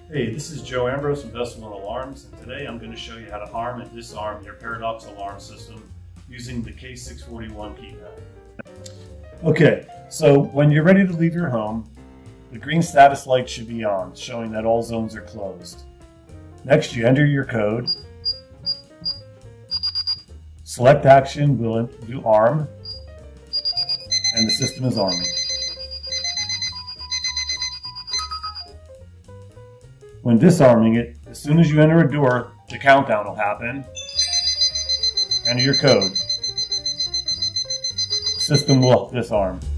Hey, this is Joe Ambrose from Decimal Alarms, and today I'm going to show you how to arm and disarm your paradox alarm system using the K641 keypad. Okay, so when you're ready to leave your home, the green status light should be on, showing that all zones are closed. Next, you enter your code. Select action will do arm, and the system is arming. When disarming it, as soon as you enter a door, the countdown will happen. Enter your code. The system will disarm.